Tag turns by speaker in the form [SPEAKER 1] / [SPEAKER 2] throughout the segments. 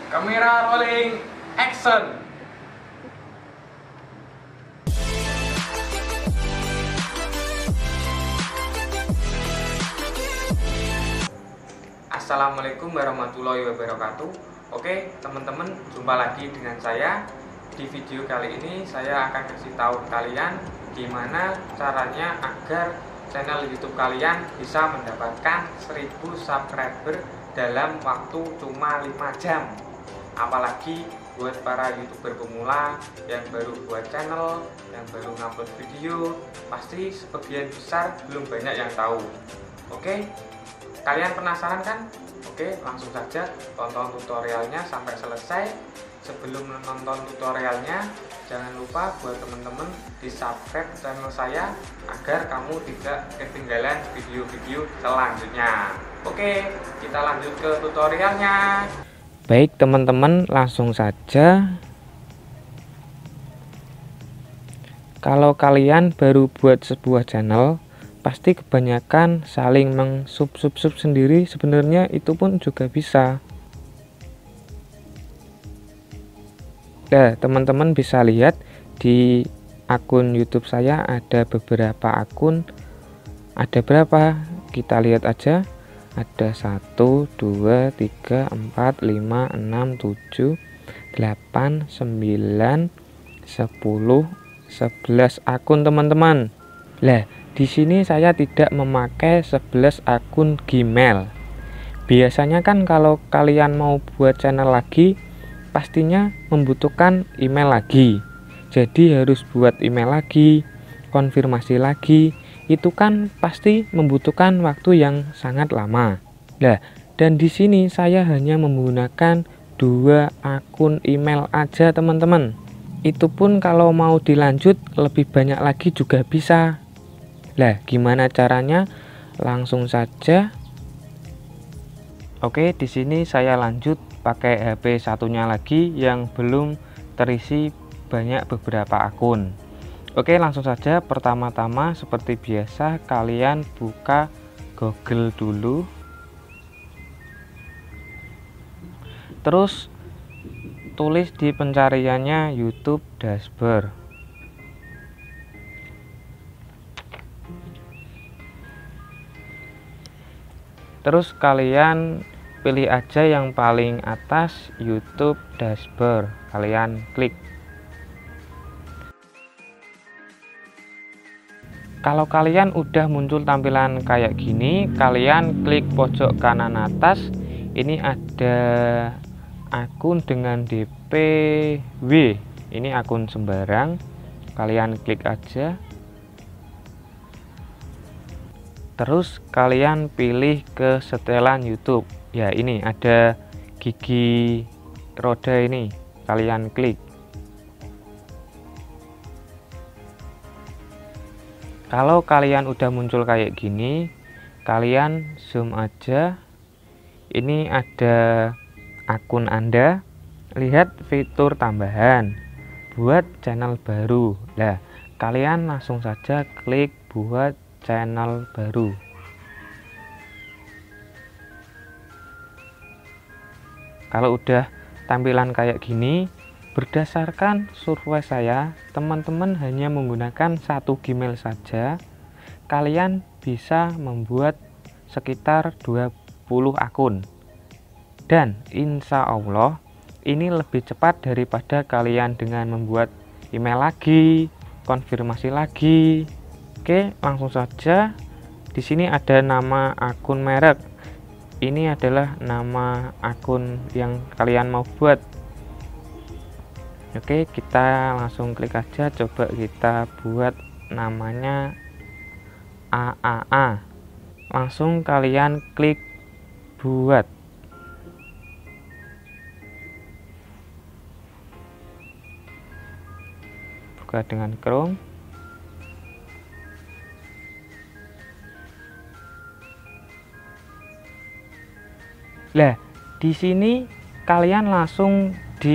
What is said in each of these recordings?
[SPEAKER 1] Kamera rolling action. Assalamualaikum warahmatullahi wabarakatuh. Oke teman-teman, jumpa lagi dengan saya. Di video kali ini saya akan kasih tahu kalian gimana caranya agar channel YouTube kalian bisa mendapatkan 1000 subscriber dalam waktu cuma 5 jam. Apalagi buat para YouTuber pemula yang baru buat channel, yang baru ngupload video, pasti sebagian besar belum banyak yang tahu. Oke, kalian penasaran kan? Oke, langsung saja tonton tutorialnya sampai selesai. Sebelum menonton tutorialnya, jangan lupa buat teman-teman di subscribe channel saya agar kamu tidak ketinggalan video-video selanjutnya. Oke, kita lanjut ke tutorialnya. Baik teman-teman, langsung saja. Kalau kalian baru buat sebuah channel, pasti kebanyakan saling meng-sub sendiri. Sebenarnya itu pun juga bisa. Nah, teman-teman bisa lihat di akun YouTube saya ada beberapa akun. Ada berapa? Kita lihat aja. Ada 1, 2, 3, 4, 5, 6, 7, 8, 9, 10, 11 akun teman-teman. Lah, di sini saya tidak memakai 11 akun Gmail. Biasanya kan kalau kalian mau buat channel lagi, pastinya membutuhkan email lagi. Jadi harus buat email lagi, konfirmasi lagi. Itu kan pasti membutuhkan waktu yang sangat lama. Nah, dan di sini saya hanya menggunakan 2 akun email aja teman-teman. Itu pun kalau mau dilanjut lebih banyak lagi juga bisa. Nah, gimana caranya? Langsung saja. Oke, di sini saya lanjut pakai HP satunya lagi yang belum terisi banyak beberapa akun. Oke, langsung saja. Pertama-tama seperti biasa kalian buka Google dulu. Terus tulis di pencariannya YouTube Dashboard. Terus kalian pilih aja yang paling atas YouTube Dashboard. Kalian klik. Kalau kalian udah muncul tampilan kayak gini, kalian klik pojok kanan atas. Ini ada akun dengan DPW. Ini akun sembarang. Kalian klik aja. Terus kalian pilih ke setelan YouTube. Ya, ini ada gigi roda ini. Kalian klik. Kalau kalian udah muncul kayak gini, kalian zoom aja. Ini ada akun Anda. Lihat fitur tambahan buat channel baru. Nah, kalian langsung saja klik buat channel baru. Kalau udah tampilan kayak gini, berdasarkan survei saya, teman-teman hanya menggunakan 1 Gmail saja, kalian bisa membuat sekitar 20 akun. Dan insya Allah ini lebih cepat daripada kalian dengan membuat email lagi, konfirmasi lagi. Oke, langsung saja. Di sini ada nama akun merek. Ini adalah nama akun yang kalian mau buat. Oke, kita langsung klik aja. Coba kita buat namanya AAA. Langsung kalian klik buat. Buka dengan Chrome. Lah, di sini kalian langsung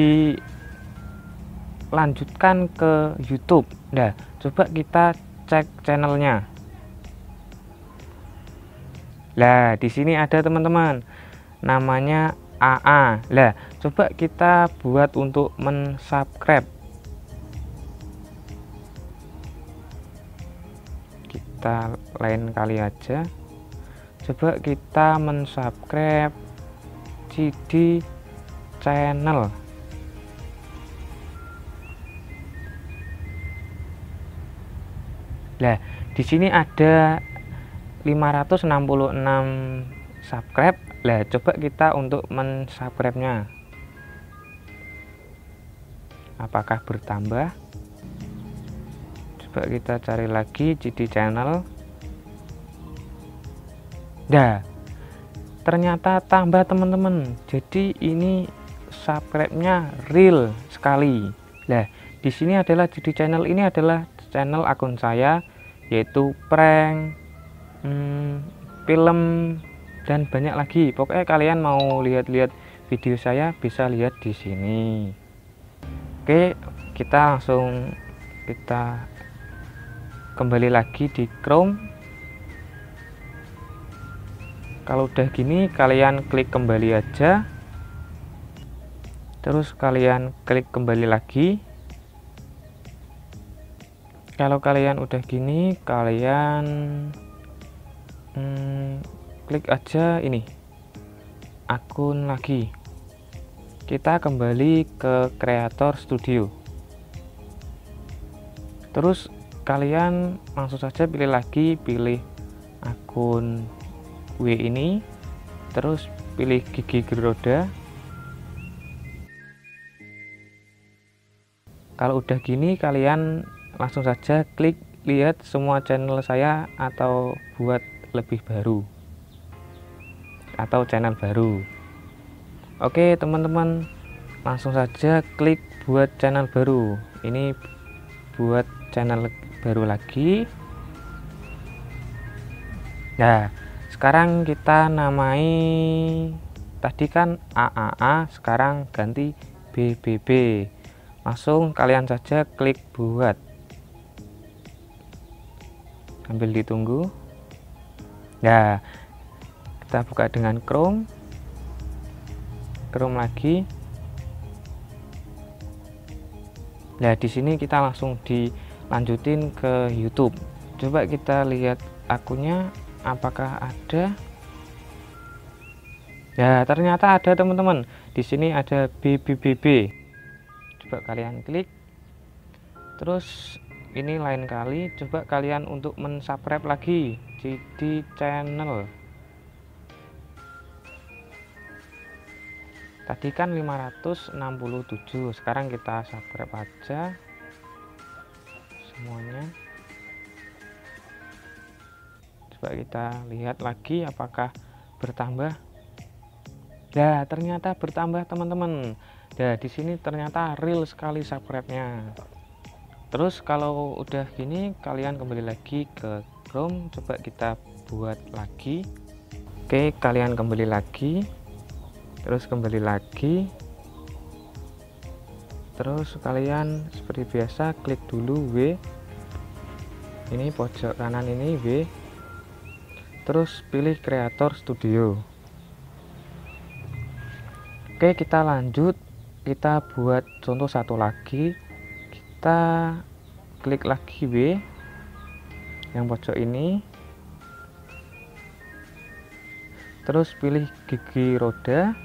[SPEAKER 1] dilanjutkan ke YouTube. Nah, coba kita cek channelnya. Lah, di sini ada teman-teman. Namanya AA. Lah, coba kita buat untuk mensubscribe. Kita lain kali aja. Coba kita mensubscribe CD channel. Lah, di sini ada 566 subscribe. Lah, coba kita untuk mensubscribe-nya. Apakah bertambah? Coba kita cari lagi CD channel. Nah, ternyata tambah teman-teman. Jadi ini subscribe-nya real sekali. Nah, di sini adalah CD channel, ini adalah channel akun saya, yaitu prank, film, dan banyak lagi. Pokoknya kalian mau lihat-lihat video saya bisa lihat di sini. Oke, kita langsung kembali lagi di Chrome. Kalau udah gini kalian klik kembali aja, terus kalian klik kembali lagi. Kalau kalian udah gini kalian klik aja ini akun lagi. Kita kembali ke Creator Studio, terus kalian langsung saja pilih lagi, pilih akun W ini, terus pilih gigi geroda. Kalau udah gini kalian langsung saja klik lihat semua channel saya atau buat lebih baru atau channel baru. Oke teman-teman, langsung saja klik buat channel baru. Ini buat channel baru lagi. Nah, sekarang kita namai, tadi kan AAA, sekarang ganti BBB. Langsung kalian saja klik buat, sambil ditunggu. Nah, kita buka dengan Chrome lagi. Nah, di sini kita langsung dilanjutin ke YouTube. Coba kita lihat akunnya apakah ada. Nah, ternyata ada teman-teman. Di sini ada BBBB. Coba kalian klik. Terus ini lain kali coba kalian untuk mensubscribe lagi CD channel. Tadi kan 567, sekarang kita subscribe aja semuanya. Coba kita lihat lagi apakah bertambah. Nah, ternyata bertambah teman-teman. Nah, di sini ternyata real sekali subscribe-nya. Terus kalau udah gini kalian kembali lagi ke Chrome, coba kita buat lagi. Oke, kalian kembali lagi, terus kembali lagi, terus kalian seperti biasa klik dulu W, ini pojok kanan ini W, terus pilih Creator Studio. Oke, kita lanjut, kita buat contoh satu lagi. Kita klik lagi W yang pojok ini, terus pilih gigi roda,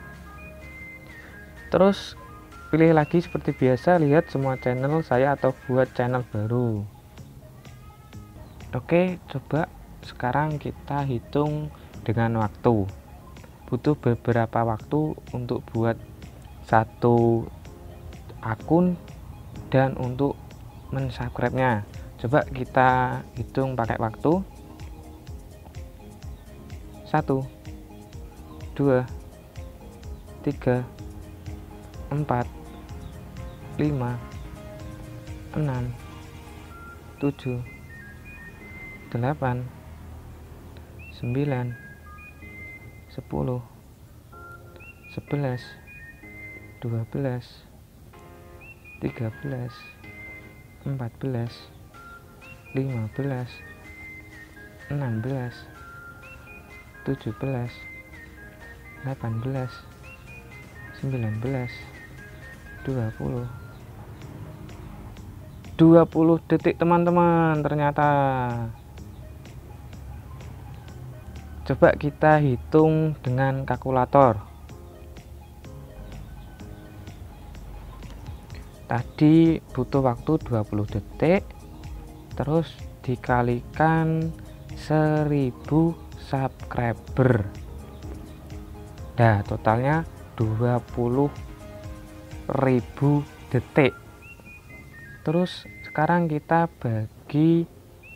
[SPEAKER 1] terus pilih lagi seperti biasa, lihat semua channel saya atau buat channel baru. Oke, coba sekarang kita hitung dengan waktu. Butuh beberapa waktu untuk buat satu akun dan untuk mensubscribe-nya. Coba kita hitung pakai waktu. 1 2 3 4 5 6 7 8 9 10 11 12 13 14 15 16 17 18 19, 20 detik teman-teman. Ternyata coba kita hitung dengan kalkulator. Tadi butuh waktu 20 detik, terus dikalikan 1000 subscriber. Nah, totalnya 20.000 detik. Terus sekarang kita bagi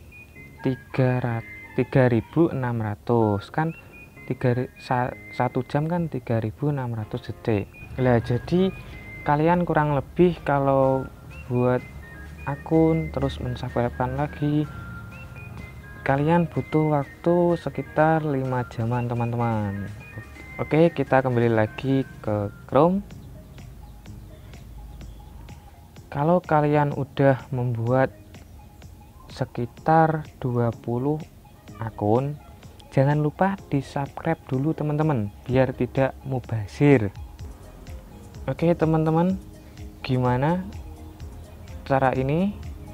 [SPEAKER 1] 3.600 kan, 1 jam kan 3.600 detik. Nah, jadi kalian kurang lebih kalau buat akun terus mensubscribe lagi, kalian butuh waktu sekitar 5 jaman teman-teman. Oke, kita kembali lagi ke Chrome. Kalau kalian udah membuat sekitar 20 akun, jangan lupa di subscribe dulu teman-teman, biar tidak mubazir. Oke teman-teman, gimana cara ini?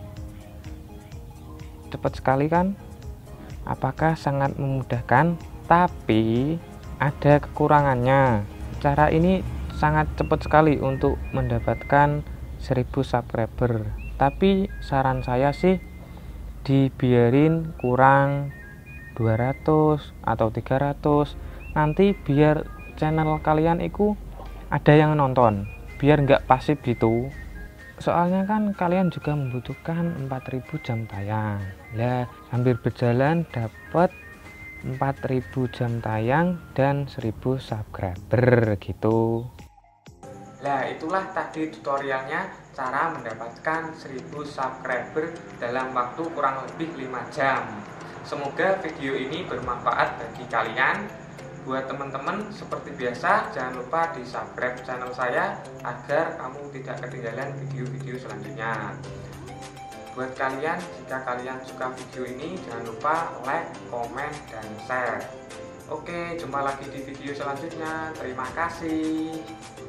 [SPEAKER 1] Cepat sekali kan? Apakah sangat memudahkan? Tapi ada kekurangannya. Cara ini sangat cepat sekali untuk mendapatkan 1000 subscriber. Tapi saran saya sih dibiarin kurang 200 atau 300, nanti biar channel kalian itu ada yang nonton, biar nggak pasif gitu. Soalnya kan kalian juga membutuhkan 4000 jam tayang. Lah, hampir berjalan dapat 4000 jam tayang dan 1000 subscriber gitu. Nah, itulah tadi tutorialnya cara mendapatkan 1000 subscriber dalam waktu kurang lebih 5 jam. Semoga video ini bermanfaat bagi kalian. Buat teman-teman, seperti biasa, jangan lupa di subscribe channel saya agar kamu tidak ketinggalan video-video selanjutnya. Buat kalian, jika kalian suka video ini, jangan lupa like, komen, dan share. Oke, jumpa lagi di video selanjutnya. Terima kasih.